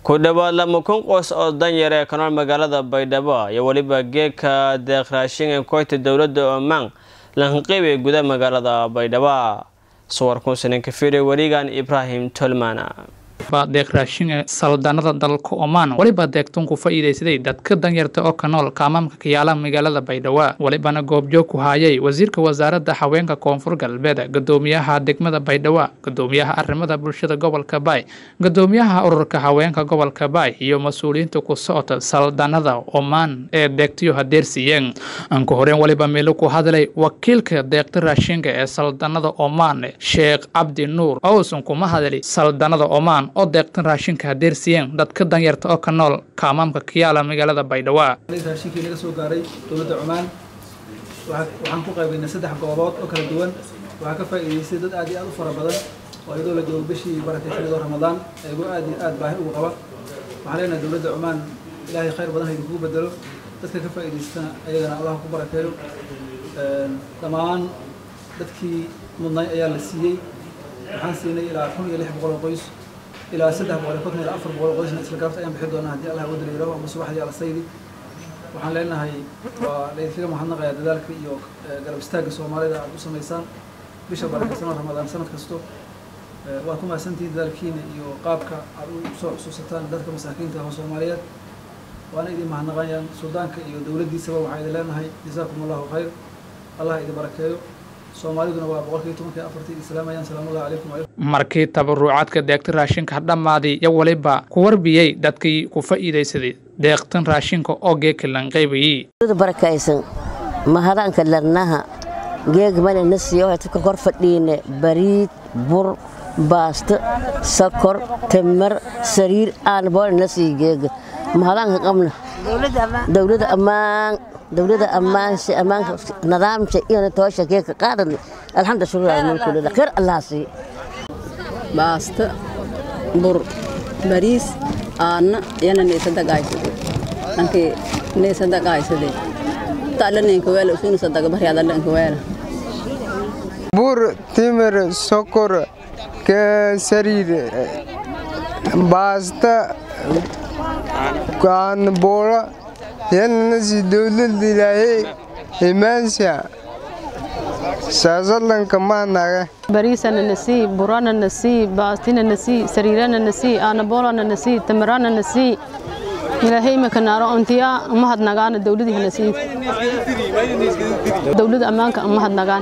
ku dhawaad lama kun qoys oo danyar ee kanool magaalada Baydhabo iyo waliba geedka deeq raashin ee kooxda dawladda Oman lan qeybay gudaha magaalada Baydhabo sawir ku sanan ka fiiray warigan Ibrahim Tolmana deeq raashin saldanada dalka Oman waliba deeqtan ku faa'iideysaday dadka danyarta oo kanool kaamamka ka yaala magaalada Baydhabo walibana goobjoog ku hayay wasiirka wasaaradda haweenka koonfur galbeed gudoomiyaha degmada Baydhabo gudoomiyaha arrimada bulshada gobolka Bay gudoomiyaha ururka haweenka gobolka Bay iyo mas'uuliyiinta ku socota saldanada Oman ee deeqtiyo hadeersiiyeen aan ku horeen waliba meel ku hadlay wakiilka deeqta raashinka ee saldanada Oman Sheikh Abdi Nuur oo kuma hadlay saldanada Oman oo deeqtan raashinka hadeersiiyeen dadka danyarta oo ka nool kaamamka ka yaala magaalada Baydhabo raashinkii laga soo gaaray dawladda Oman waxaan ku qaybaynay 3 goobood oo kala duwan waxa ka faa'iideystay dad aad iyo aad u fara badan oo iyadoo la joogo bishii barakeysanada Ramadaan ayagoo aad iyo aad baahi ugu qaba waxaan leenahay dawladda Oman ilaahay khayr badan haydu ku bedelo dadka ka faa'iideystana ayagana Allah ku barakeeyo dhamaan dadkii mudnay ayaa la siiyay waxaan siinay ilaa 1600 qoys إلى 700 إلى 400 قوسنا إسلام أيام بحدونا هدي الله ودري روا مصباح دي على الصيدي وحن لنا هي وليس فيها محنة غير ذلك يوك قرب استاج الصومالي ده عبوس ميسان بيشبه سنة رمضان سنة كستو وأكون سنتي ذلكين يو قابك خصوصا ذلك مساكين تهم الصوماليات وأنا إذا محنة غير السودان يو دولة دي سبب وحيد لنا هي جزاكم الله خير الله إذا بركاته markii tabarucaadka deeqta raashinka dhamaaday iyo waliba ku warbiyay dadkii ku faa'iideysaday deeqtan raashinka oo geekan qaybiyay barakaysan mahadaanka larnaha geeg mana nasiyo dadka kor fadhiine bariid bur baasta sakor tamar sariir aan bool nasiyo geeg mahadaanka qabna dawladda ammaan nidaamka iyo toosha geeka qaadan alxamdulillah mulku lillah khayr allah si baasta bur bariis aana yana ne sadaqaysade anki ne sadaqaysade taalaneenka weel usuna sadaqa bariyada lanka weel bur timir sokor ka sariir baasta kan bola yana si dawladda ilaahay imaansa سازلن كمان نعى بريسنا نسي برانا نسي باستنا نسي سريرنا نسي أنا بولانا نسي تمرانا نسي إلى هي مكان نرى أنتيا ما حد نجان الدولة دي نسي دولة أمانك ما حد نجان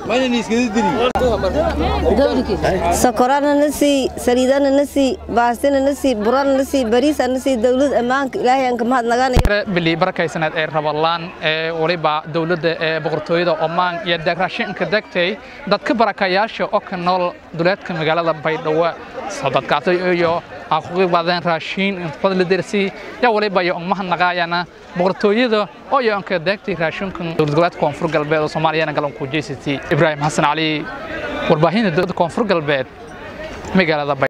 سكرانا نسي سريرنا نسي باستنا نسي برانا نسي بريسنا نسي دولة أمانك إلى هي أنك ما حد نجان بلي بركة سنة رمضان وليبا دولة بقرطوية أمان يدك راشين كدكتي dadka barakayaasha oo ka nool duleedka magaalada Baydhabo sadaqato iyo aqoon badan raashin fadlan dirsi ya waliba iyo mahadnaqayana boqortooyada oo ay ka degtay raashinkan dowladda koonfur galbeed oo Soomaaliya galan ku jeesatay Ibrahim Hassan Ali warbaahinta dowladda koonfur galbeed magaalada